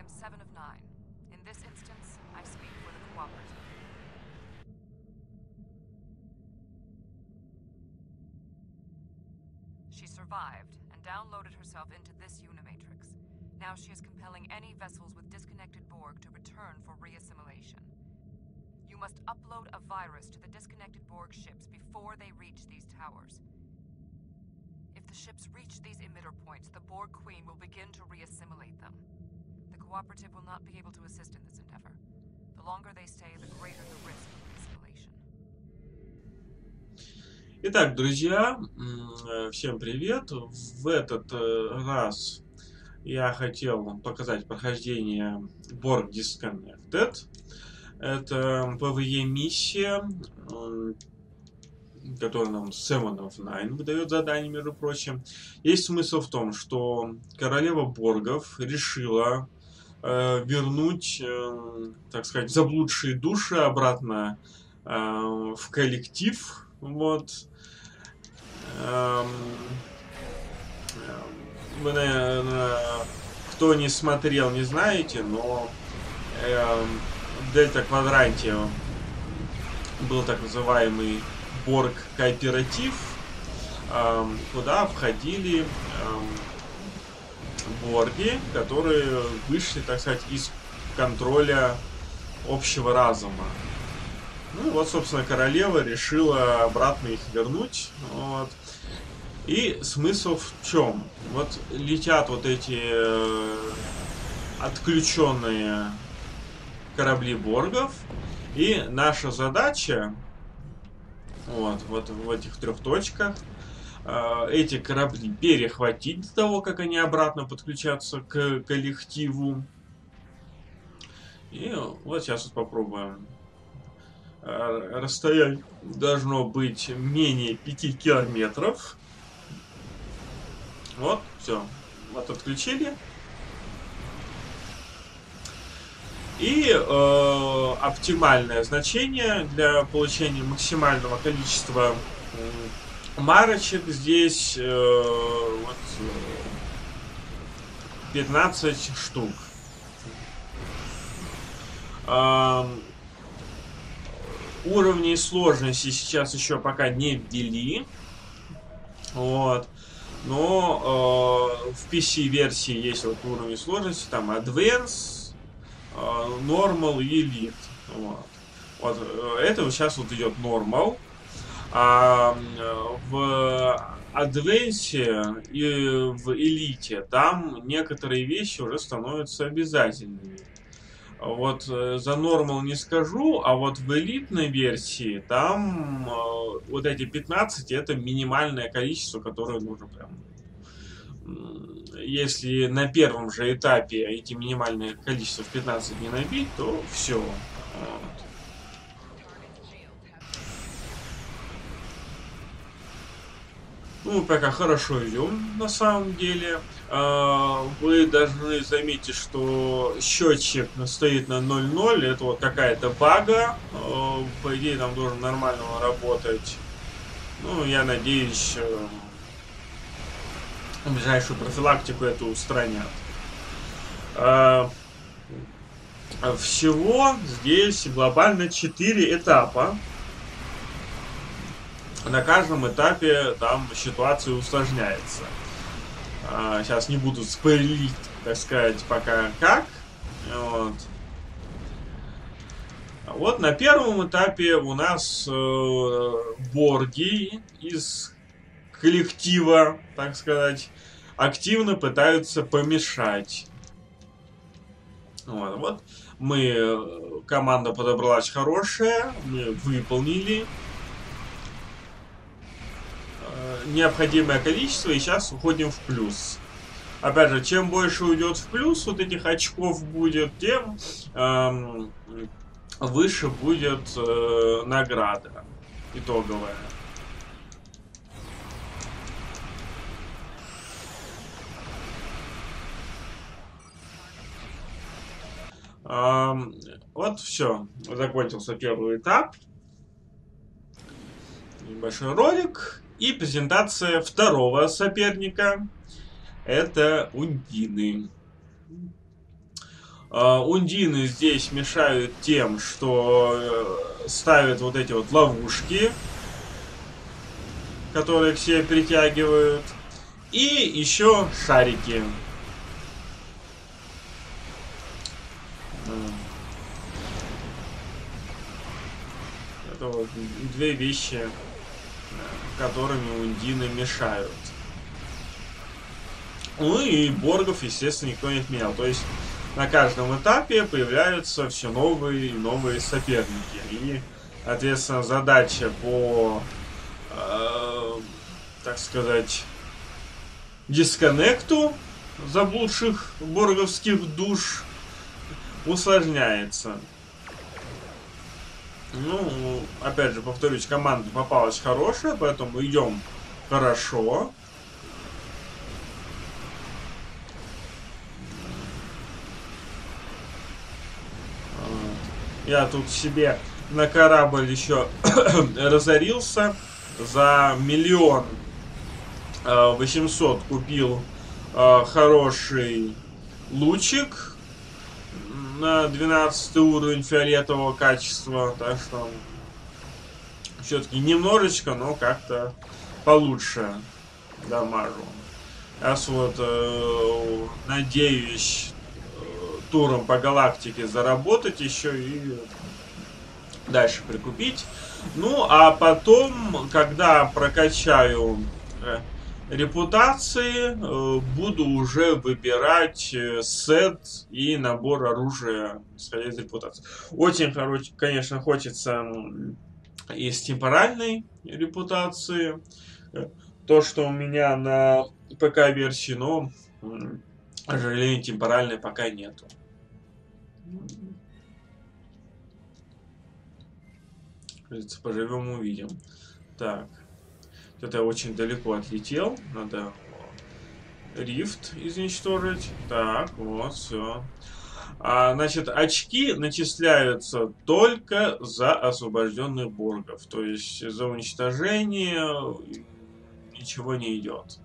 7 of 9. In this instance, I speak for the Cooperative. She survived and downloaded herself into this Unimatrix. Now she is compelling any vessels with disconnected Borg to return for reassimilation. You must upload a virus to the disconnected Borg ships before they reach these towers. If the ships reach these emitter points, the Borg Queen will begin to reassimilate them. The Cooperative will not be able to assist in this endeavor. The longer they stay, the greater the risk of reassimilation. Итак, друзья, всем привет. В этот раз я хотел показать прохождение Borg Disconnected. Это PvE-миссия, которая нам 7 of 9 выдает задание, между прочим. Есть смысл в том, что королева Боргов решила вернуть, так сказать, заблудшие души обратно в коллектив. Вот. Вы, наверное, кто не смотрел, не знаете, но в Дельта-квадранте был так называемый Борг-кооператив, куда входили Борги, которые вышли, так сказать, из контроля общего разума. Ну и вот, собственно, королева решила обратно их вернуть. Вот. И смысл в чем? Вот летят вот эти отключенные корабли Боргов, и наша задача вот в этих 3 точках эти корабли перехватить до того, как они обратно подключатся к коллективу. И вот сейчас вот попробуем. Расстояние должно быть менее 5 километров. Вот, все. Вот отключили. И оптимальное значение для получения максимального количества марочек здесь вот, 15 штук. Уровней сложности сейчас еще пока не ввели. Вот. Но в PC-версии есть вот уровни сложности, там Advanced, Normal и Elite. Вот это вот сейчас вот идет Normal. А в Advance и в Elite там некоторые вещи уже становятся обязательными. Вот за Normal не скажу, а вот в элитной версии там вот эти 15 это минимальное количество, которое нужно прям. Если на первом же этапе эти минимальные количества в 15 не набить, то все. Вот. Ну, пока хорошо идем, на самом деле. Вы должны заметить, что счетчик стоит на 0,0. Это вот какая-то бага. По идее, там должен нормально работать. Ну, я надеюсь, в ближайшую профилактику это устранят. Всего здесь глобально 4 этапа. На каждом этапе там ситуация усложняется. Сейчас не буду спойлить, так сказать, пока как. Вот на первом этапе у нас Борги из коллектива, так сказать, активно пытаются помешать. Вот мы, команда подобралась хорошая, мы выполнили необходимое количество, и сейчас уходим в плюс. Опять же, чем больше уйдет в плюс вот этих очков будет, тем выше будет награда итоговая. Вот все, закончился первый этап. Небольшой ролик. И презентация второго соперника. Это Ундины. Ундины здесь мешают тем, что ставят вот эти вот ловушки, которые к себе притягивают. И еще шарики. Это вот две вещи, которыми ундины мешают. Ну и боргов, естественно, никто не отменял. То есть на каждом этапе появляются все новые и новые соперники. И, соответственно, задача по, так сказать, дисконнекту заблудших борговских душ усложняется. Ну, опять же, повторюсь, команда попалась хорошая, поэтому идем хорошо. Я тут себе на корабль еще разорился. За 1 800 000 купил хороший лучик на 12 уровень фиолетового качества. Так что все-таки немножечко, но как-то получше дамажу. Сейчас вот надеюсь туром по галактике заработать еще и дальше прикупить. Ну, а потом, когда прокачаю репутации, буду уже выбирать сет и набор оружия, исходя из репутации. Очень, конечно, хочется из темпоральной репутации. То, что у меня на ПК-версии, но, к сожалению, темпоральной пока нету. Поживем, увидим. Так. Это я очень далеко отлетел. Надо рифт изничтожить. Так, вот, все. Значит, очки начисляются только за освобожденных боргов. То есть за уничтожение ничего не идет.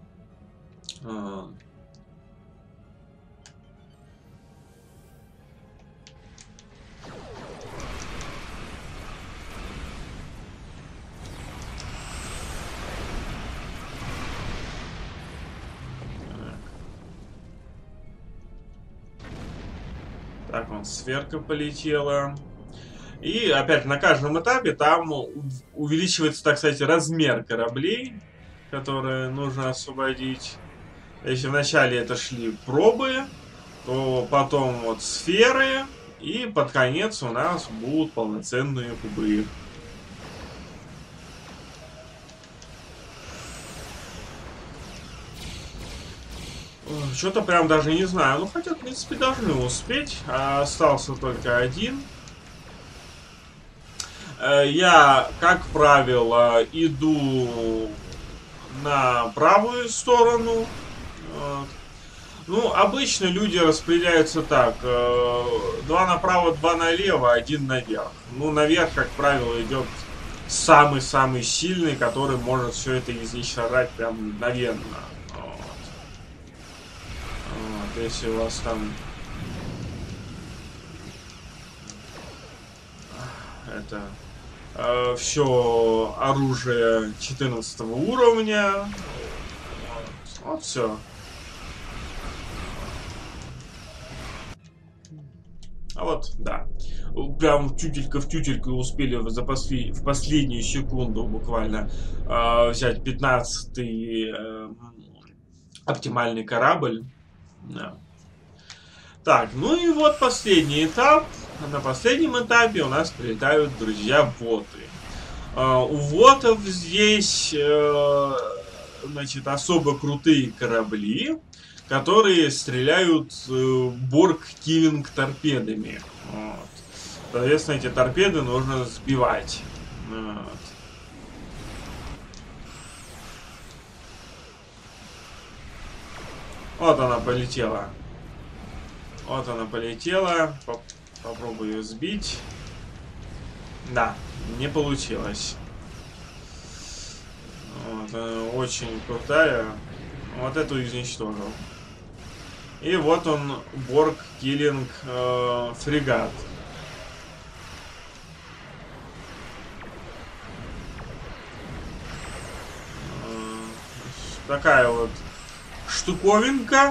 Так, вон сверка полетела. И опять на каждом этапе там увеличивается, так сказать, размер кораблей, которые нужно освободить. Если вначале это шли пробы, то потом вот сферы, и под конец у нас будут полноценные кубы. Что-то прям даже не знаю. Ну, хотя, в принципе, должны успеть. Остался только один. Я, как правило, иду на правую сторону. Вот. Ну, обычно люди распределяются так. 2 направо, 2 налево, 1 наверх. Ну, наверх, как правило, идет самый-самый сильный, который может все это изничтожать прям мгновенно. Если у вас там это все оружие 14 уровня, вот все. А вот, да. Прям тютелька в тютельку успели в последнюю секунду буквально взять 15-й оптимальный корабль. Да. Так, ну и вот последний этап. На последнем этапе у нас прилетают друзья-воты. У вотов здесь, значит, особо крутые корабли, которые стреляют борг-киллинг торпедами. Вот. Соответственно, эти торпеды нужно сбивать. Вот. Вот она полетела. Вот она полетела. Попробую ее сбить. Да, не получилось. Вот, очень крутая. Вот эту изничтожил. И вот он, Борг Киллинг фрегат. Такая вот штуковинка,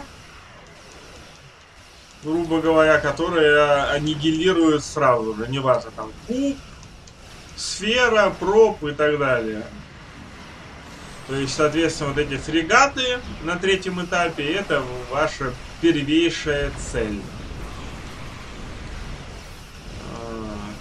грубо говоря, которая аннигилирует сразу же. Неважно, там куб, сфера, проб и так далее. То есть, соответственно, вот эти фрегаты на третьем этапе — это ваша первейшая цель. Вот.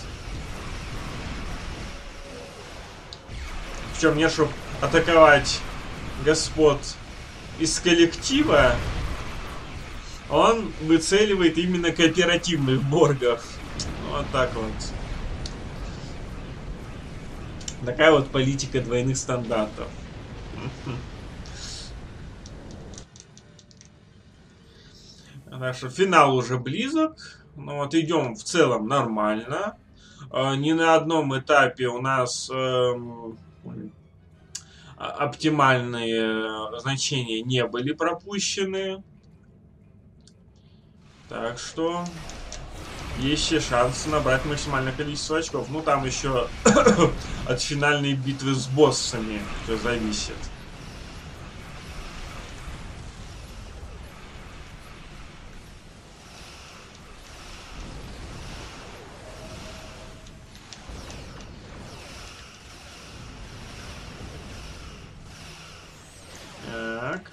Причем мне, чтобы атаковать господ из коллектива, он выцеливает именно кооперативных боргов. Вот так вот. Такая вот политика двойных стандартов. Так что финал уже близок. Ну вот идем в целом нормально. Ни на одном этапе у нас оптимальные значения не были пропущены. Так что есть еще шанс набрать максимальное количество очков. Ну там еще от финальной битвы с боссами все зависит. Так.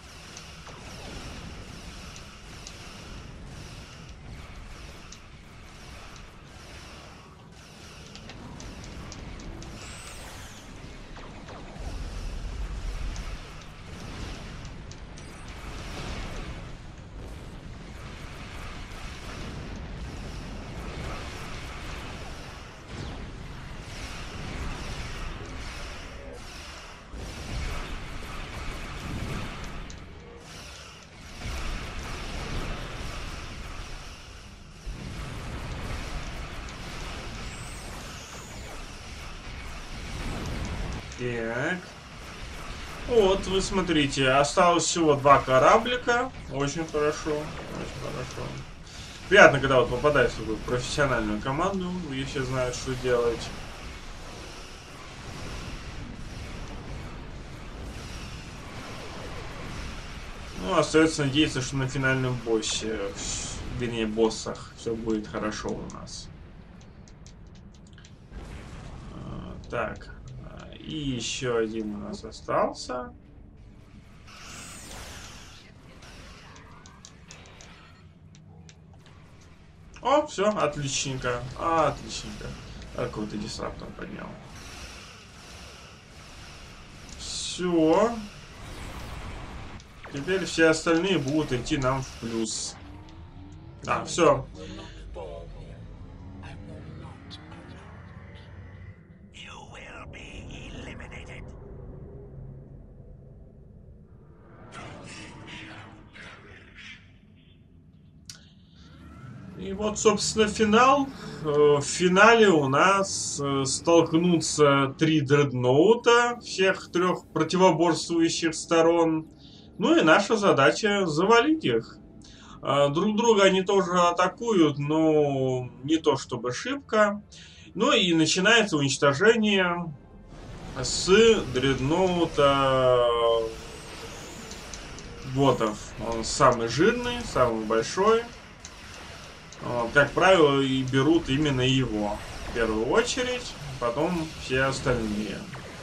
Так. Вот, вы смотрите, осталось всего 2 кораблика. Очень хорошо, очень хорошо. Приятно, когда вот попадаешь в такую профессиональную команду, где все знают, что делать. Ну, остается надеяться, что на финальном боссе, вернее, боссах, все будет хорошо у нас. Так. И еще один у нас остался. О, все, отличненько. Отличненько. Какой-то дисраптор поднял. Все. Теперь все остальные будут идти нам в плюс. Да, все. И вот, собственно, финал. В финале у нас столкнутся 3 дредноута всех 3 противоборствующих сторон. Ну и наша задача завалить их. Друг друга они тоже атакуют, но не то чтобы шибко. Ну и начинается уничтожение с дредноута ботов. Он самый жирный, самый большой. Как правило, и берут именно его в первую очередь, потом все остальные.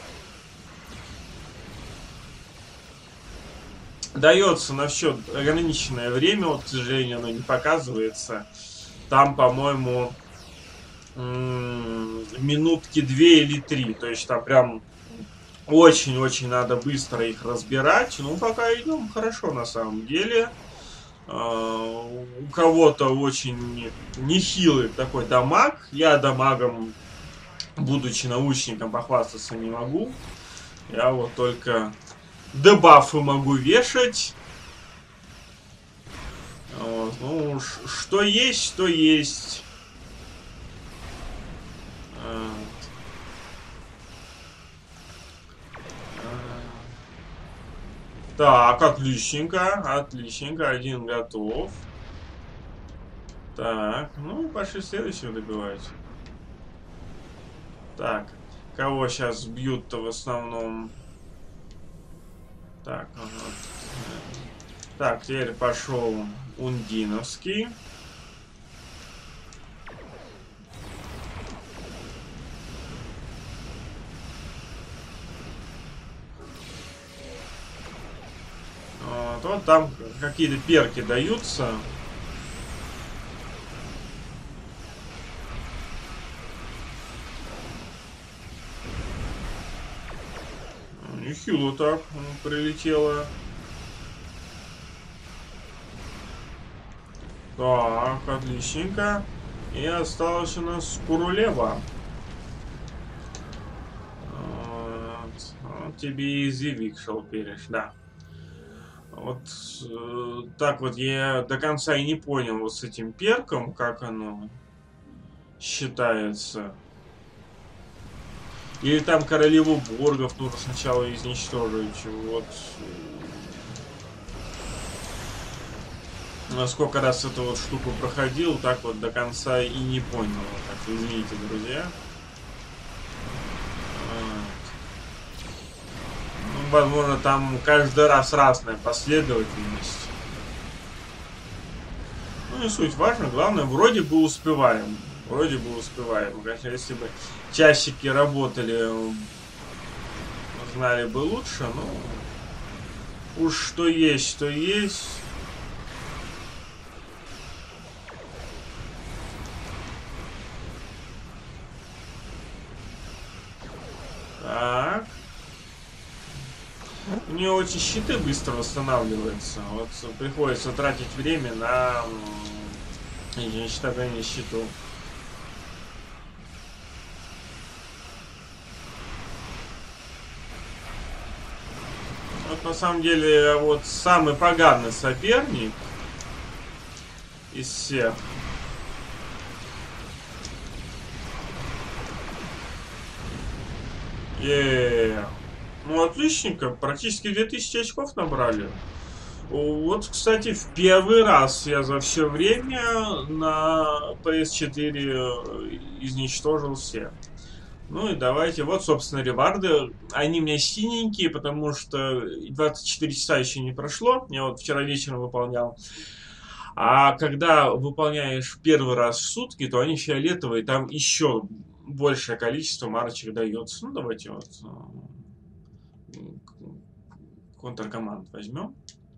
Дается на счет ограниченное время, вот, к сожалению, оно не показывается. Там, по-моему, минутки 2 или 3. То есть там прям очень-очень надо быстро их разбирать. Ну, пока идем хорошо на самом деле. У кого-то очень нехилый такой дамаг. Я дамагом, будучи научником, похвастаться не могу. Я вот только дебафы могу вешать. Вот. Ну, что есть, то есть. Так, отличненько, отличненько, один готов. Так, ну, пошли следующего добивать. Так, кого сейчас бьют-то в основном? Так, ага. Так, теперь пошел Ундиновский. Вот там какие-то перки даются. Нехило так прилетело. Так, отличненько. И осталось у нас Курулева. Вот тебе и Зивик шел переш, да. Вот так вот я до конца и не понял вот с этим перком, как оно считается. Или там королеву Боргов нужно сначала изничтожить. Вот. Сколько раз эту вот штуку проходил, так вот до конца и не понял. Так, извините, друзья. Ну, возможно, там каждый раз разная последовательность. Ну, не суть важно. Главное, вроде бы успеваем. Вроде бы успеваем. Конечно, если бы часики работали, знали бы лучше, но уж что есть, то есть. Так. У нее очень щиты быстро восстанавливаются. Вот приходится тратить время на уничтожение щитов. Вот на самом деле вот самый поганый соперник из всех. Ну, отличненько. Практически 2000 очков набрали. Вот, кстати, в первый раз я за все время на PS4 изничтожил все. Ну и давайте. Вот, собственно, реварды. Они у меня синенькие, потому что 24 часа еще не прошло. Я вот вчера вечером выполнял. А когда выполняешь первый раз в сутки, то они фиолетовые. Там еще большее количество марочек дается. Ну, давайте вот контркоманд возьмем.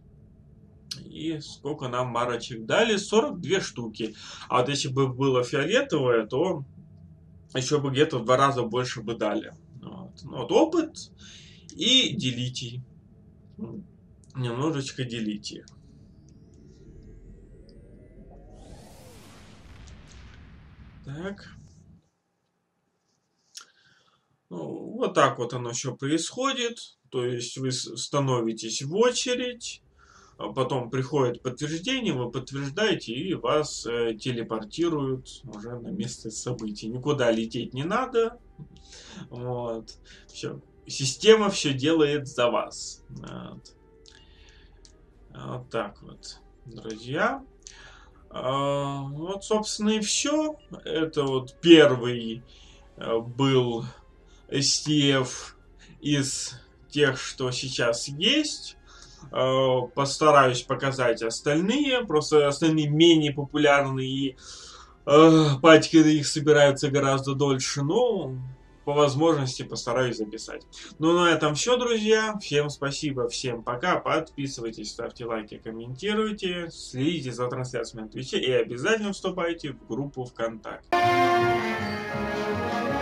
И сколько нам марочек дали? 42 штуки. А вот если бы было фиолетовое, то еще бы где-то в 2 раза больше бы дали. Вот. Ну, вот опыт и делите. Немножечко делите. Так. Ну, вот так вот оно все происходит. То есть вы становитесь в очередь. Потом приходит подтверждение, вы подтверждаете, и вас телепортируют уже на место событий. Никуда лететь не надо. Вот. Все. Система все делает за вас. Вот. Вот так вот, друзья. Вот, собственно, и все. Это вот первый был STF из тех, что сейчас есть. Постараюсь показать остальные. Просто остальные менее популярные. И патики на них собираются гораздо дольше. Но по возможности постараюсь записать. Ну, на этом все, друзья. Всем спасибо, всем пока. Подписывайтесь, ставьте лайки, комментируйте. Следите за трансляциями на Твиче. И обязательно вступайте в группу ВКонтакте.